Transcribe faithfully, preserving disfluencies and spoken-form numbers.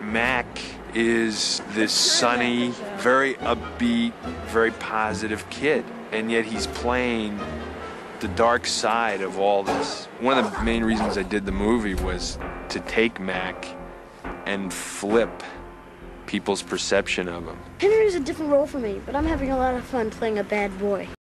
Mac is this sunny, very upbeat, very positive kid, and yet he's playing the dark side of all this. One of the main reasons I did the movie was to take Mac and flip people's perception of him. Henry is a different role for me, but I'm having a lot of fun playing a bad boy.